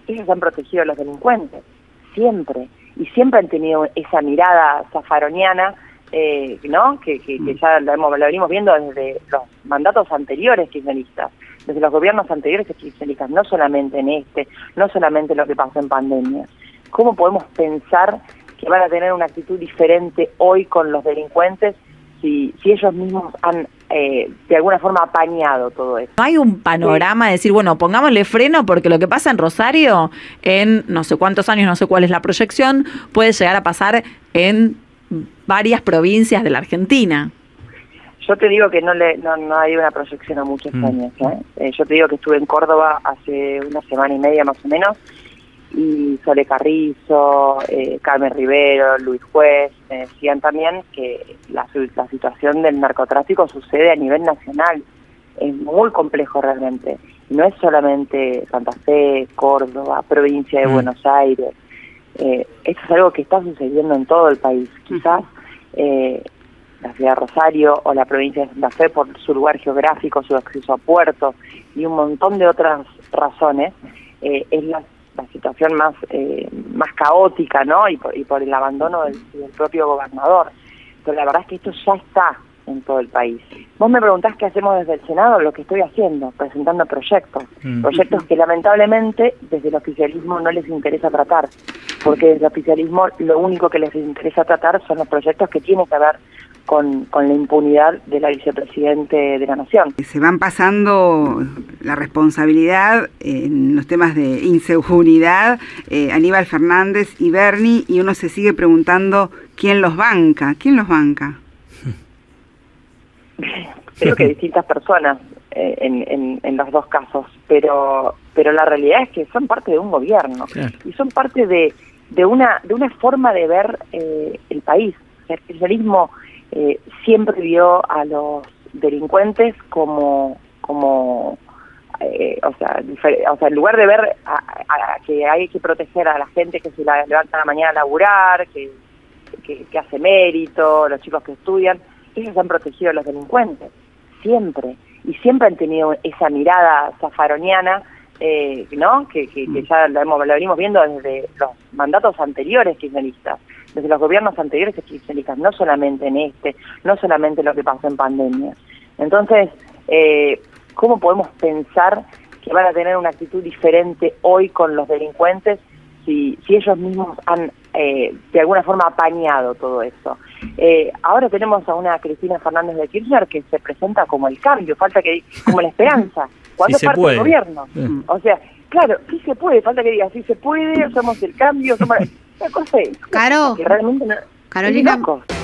ellos han protegido a los delincuentes, siempre. Y siempre han tenido esa mirada zafaroniana, ¿no? Que ya lo venimos viendo desde los mandatos anteriores kirchneristas, desde los gobiernos anteriores kirchneristas, no solamente en no solamente lo que pasó en pandemia. ¿Cómo podemos pensar que van a tener una actitud diferente hoy con los delincuentes si ellos mismos han de alguna forma apañado todo esto? ¿No hay un panorama de decir, bueno, pongámosle freno porque lo que pasa en Rosario, en no sé cuántos años, no sé cuál es la proyección, puede llegar a pasar en varias provincias de la Argentina? Yo te digo que no hay una proyección a muchos años. Yo te digo que estuve en Córdoba hace una semana y media más o menos, y Sole Carrizo, Carmen Rivero, Luis Juez, me decían también que la situación del narcotráfico sucede a nivel nacional. Es muy complejo realmente. No es solamente Santa Fe, Córdoba, provincia de Buenos Aires. Esto es algo que está sucediendo en todo el país. Quizás la ciudad de Rosario o la provincia de Santa Fe, por su lugar geográfico, su acceso a puertos y un montón de otras razones, es la situación más caótica, ¿no? Y por el abandono del propio gobernador. Pero la verdad es que esto ya está en todo el país. Vos me preguntás qué hacemos desde el Senado. Lo que estoy haciendo, presentando proyectos que lamentablemente desde el oficialismo no les interesa tratar, porque desde el oficialismo lo único que les interesa tratar son los proyectos que tienen que ver con la impunidad de la vicepresidente de la Nación. Se van pasando la responsabilidad en los temas de inseguridad, Aníbal Fernández y Bernie, y uno se sigue preguntando quién los banca. ¿Quién los banca? Creo que distintas personas en los dos casos, pero la realidad es que son parte de un gobierno, claro, y son parte de una forma de ver el país. El kirchnerismo siempre vio a los delincuentes como en lugar de ver a que hay que proteger a la gente que se levanta a la mañana a laburar, que hace mérito, los chicos que estudian, ellos han protegido a los delincuentes, siempre. Y siempre han tenido esa mirada zafaroniana, ¿no? Que ya lo venimos viendo desde los mandatos anteriores kirchneristas, desde los gobiernos anteriores kirchneristas, no solamente en no solamente lo que pasó en pandemia. Entonces, ¿cómo podemos pensar que van a tener una actitud diferente hoy con los delincuentes si ellos mismos han de alguna forma apañado todo esto? Ahora tenemos a una Cristina Fernández de Kirchner que se presenta como el cambio, como la esperanza, cuando es parte del gobierno. O sea, claro, sí se puede, falta que diga, sí se puede, somos el cambio, somos... Una cosa es, Caro, que realmente no, Carolina,